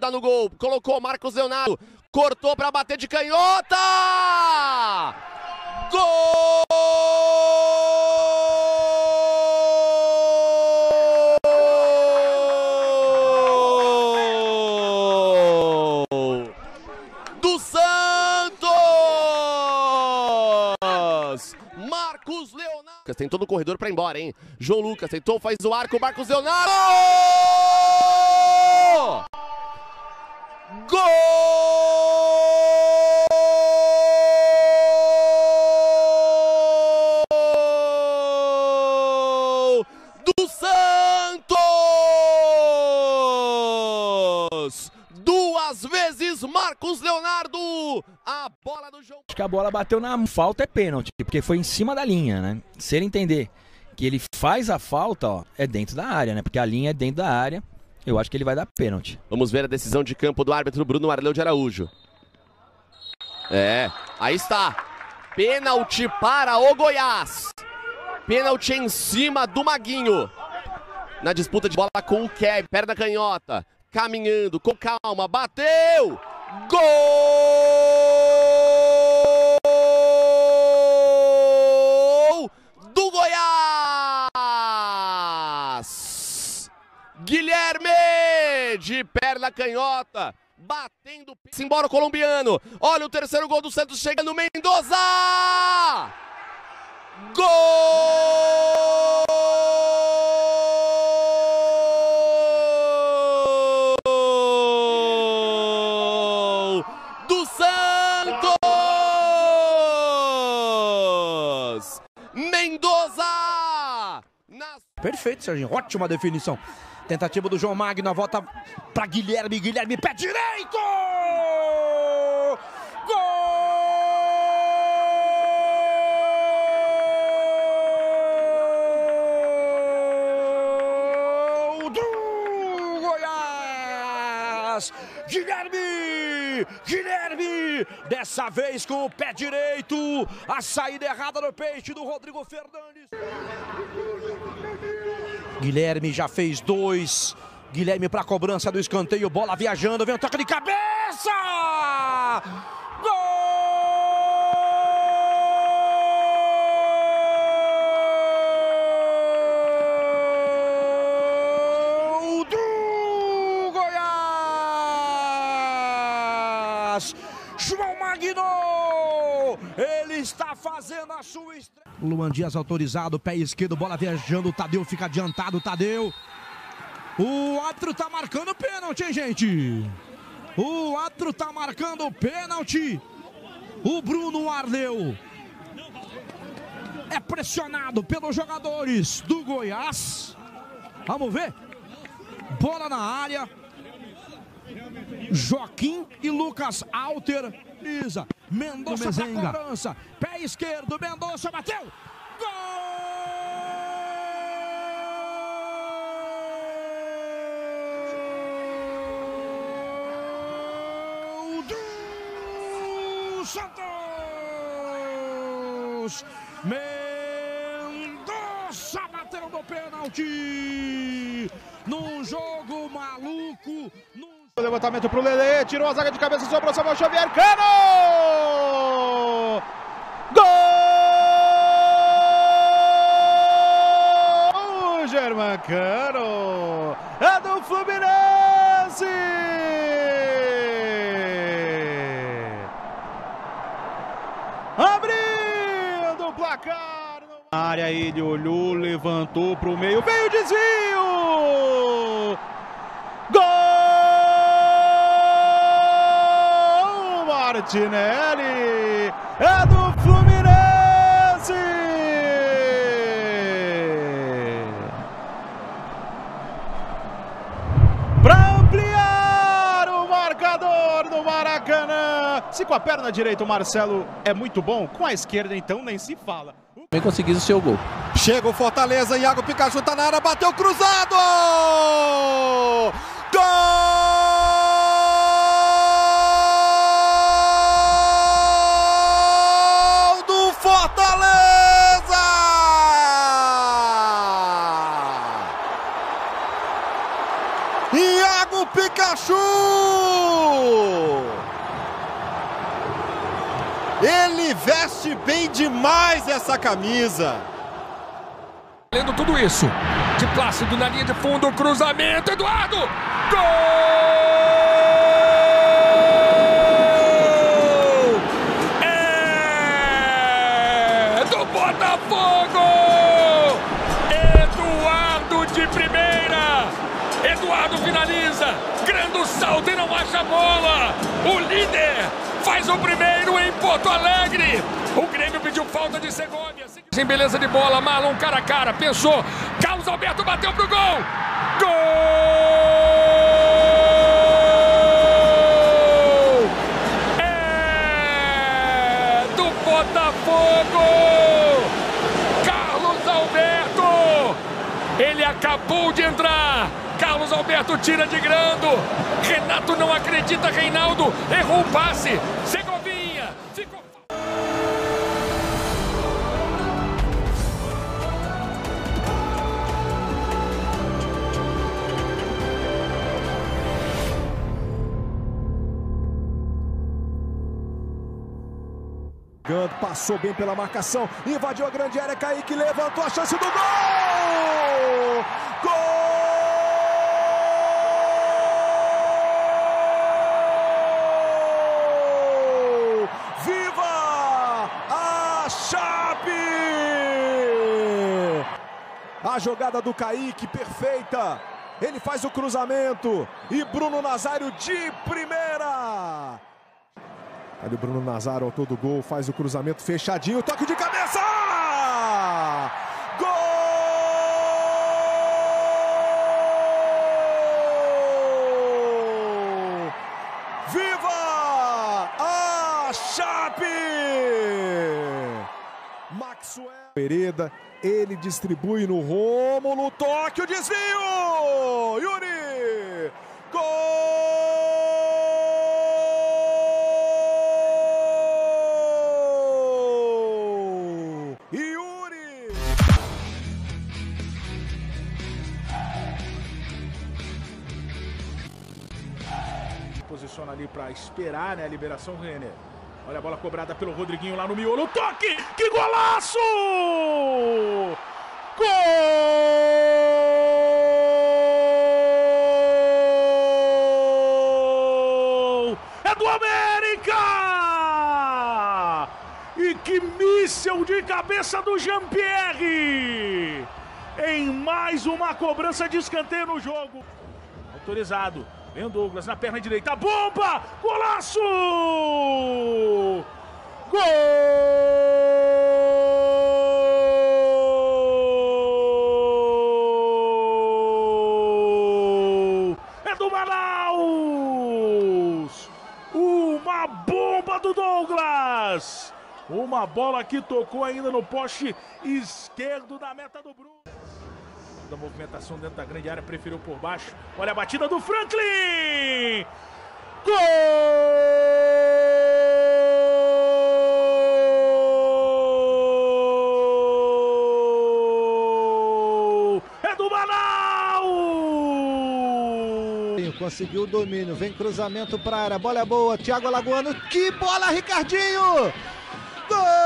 dar no gol. Colocou Marcos Leonardo. Cortou para bater de canhota! Gol! Do Santos! Marcos Leonardo. Tem todo o corredor para ir embora, hein? João Lucas tentou, faz o arco. Marcos Leonardo! Gol! Do Santos! Duas vezes Marcos Leonardo! A bola do João. Acho que a bola bateu na falta, é pênalti, porque foi em cima da linha, né? Se ele entender que ele faz a falta, ó, é dentro da área, né? Porque a linha é dentro da área. Eu acho que ele vai dar pênalti. Vamos ver a decisão de campo do árbitro Bruno Arleu de Araújo. Aí está. Pênalti para o Goiás. Pênalti em cima do Maguinho. Na disputa de bola com o Kevin, perna canhota. Caminhando com calma, bateu! Gol! Do Goiás! Guilherme de perna canhota, batendo, embora o colombiano. Olha o terceiro gol do Santos chegando, Mendoza! Gol! Do Santos! Mendoza! Perfeito, Serginho. Ótima definição. Tentativa do João Magno, a volta para Guilherme. Guilherme, pé direito! Gol do Goiás! Guilherme! Dessa vez com o pé direito. A saída errada no peixe do Rodrigo Fernandes. Guilherme já fez 2. Guilherme para a cobrança do escanteio. Bola viajando. Vem o toque de cabeça! Gol do Goiás! João Magno! Ele está fazendo a sua estreia. Luan Dias autorizado, pé esquerdo, bola viajando, o Tadeu fica adiantado, Tadeu. O árbitro tá marcando pênalti, hein, gente? O árbitro tá marcando pênalti. O Bruno Arleu é pressionado pelos jogadores do Goiás. Vamos ver. Bola na área. Joaquim e Lucas Alter. Mendonça para cobrança. Pé esquerdo, Mendonça bateu. Gol do Santos. Mendonça bateu no pênalti. Num jogo maluco. O levantamento pro Lelê, tirou a zaga de cabeça, sobrou Samuel Xavier, Cano! Gol! Germancano! É do Fluminense! Abrindo o placar! Na área ele olhou, levantou pro meio, veio o desvio! Gol! Martinelli é do Fluminense! Para ampliar o marcador do Maracanã. Se com a perna direita o Marcelo é muito bom, com a esquerda então nem se fala. Bem conseguido o seu gol. Chega o Fortaleza, Iago Pikachu tá na área, bateu cruzado! Gol do Fortaleza! Iago Pikachu! Ele veste bem demais essa camisa. Lendo tudo isso, de Plácido na linha de fundo, cruzamento, Eduardo! Gol! É do Botafogo! Eduardo de primeira! Eduardo finaliza, grande salto e não acha a bola! O líder faz o primeiro em Porto Alegre! O Grêmio pediu falta de Segovia. Sem beleza de bola, Marlon cara a cara, pensou. Carlos Alberto bateu pro gol. Gol! É do Botafogo! Carlos Alberto! Ele acabou de entrar. Carlos Alberto tira de grando. Renato não acredita, Reinaldo errou o passe. Segovinha ficou... Passou bem pela marcação, invadiu a grande área, Kaique levantou a chance do gol! Gol! Viva a Chape! A jogada do Kaique, perfeita. Ele faz o cruzamento e Bruno Nazário de primeira. Ali o Bruno Nazário, autor do gol, faz o cruzamento fechadinho, toque de cabeça! Gol! Viva a Chape! Maxwell Hereda, ele distribui no Rômulo, toque, o desvio! Yuri! Gol! Posiciona ali para esperar, né, a liberação do Renner. Olha a bola cobrada pelo Rodriguinho lá no miolo. Toque! Que golaço! Gol! É do América! E que míssel de cabeça do Jean-Pierre! Em mais uma cobrança de escanteio no jogo. Autorizado. Vem o Douglas na perna direita, bomba! Golaço! Gol! É do Manaus! Uma bomba do Douglas! Uma bola que tocou ainda no poste esquerdo da meta do Bruno. Da movimentação dentro da grande área, preferiu por baixo. Olha a batida do Franklin! Gol! É do Manaus! Conseguiu o domínio, vem cruzamento para a área, bola é boa, Thiago Alagoano, que bola, Ricardinho! Gol!